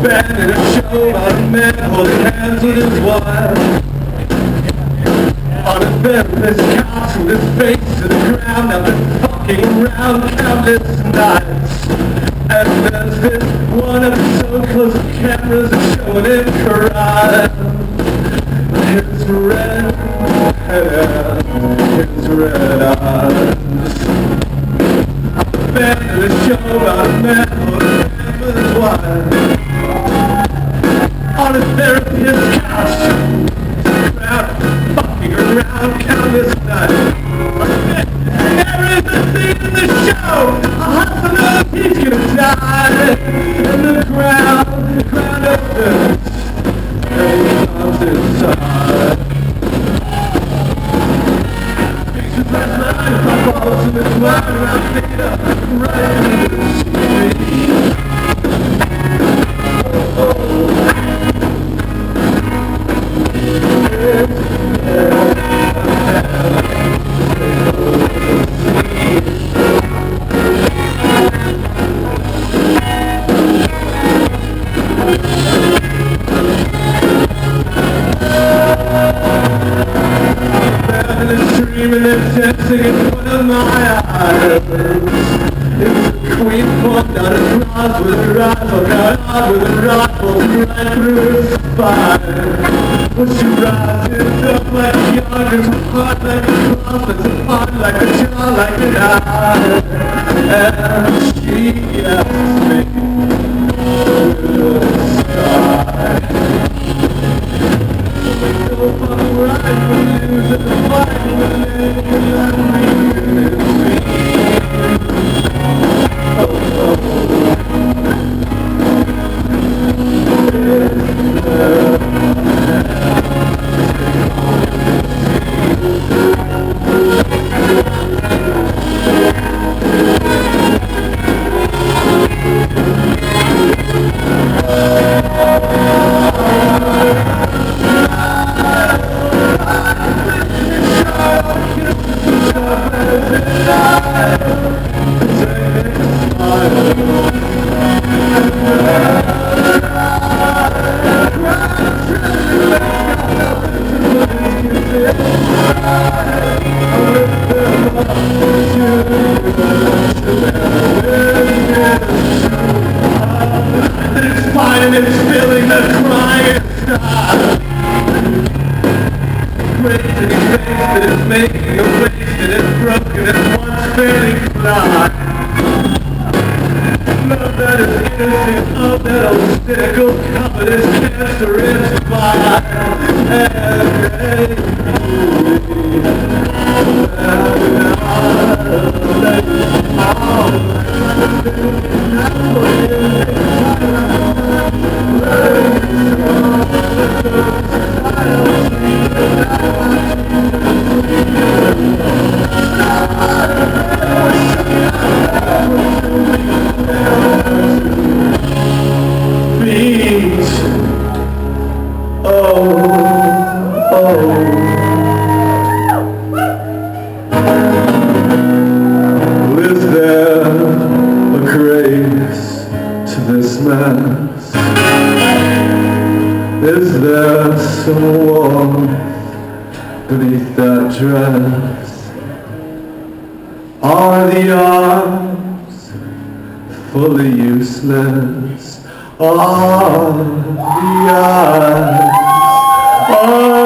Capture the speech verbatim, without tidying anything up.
band in a show about a man holding hands with his wife. On a bed with his couch with his face to the ground, I've been fucking around countless nights. And there's this one episode close to cameras are showing him cry. His red hair, his red eyes. A band in a show about a man holding hands with his wife. On a therapist's couch, around, fucking around countless nights. There is a scene in the show, a husband knows he's gonna die. And the crowd, the crowd of this, and he comes inside. Pictures last night, my balls in his mind, and I stayed up right into the street. Dreaming and dancing in front of my eyes. It's a queen pulled out a cross with a rifle, got on with a rifle right through his spine. When she rises up like yonder, her heart like a cross, it's a heart like a jaw, like an eye. And she asks me to the sky. So far right from you to the fight. It's fine and it's feeling the crying style. Crazy face that is making a waste and it's broken and once fairly fly. Love that is innocent, love that old cynical covered is cancer is fine. And is there some warmth beneath that dress? Are the arms fully useless? Are the eyes? Are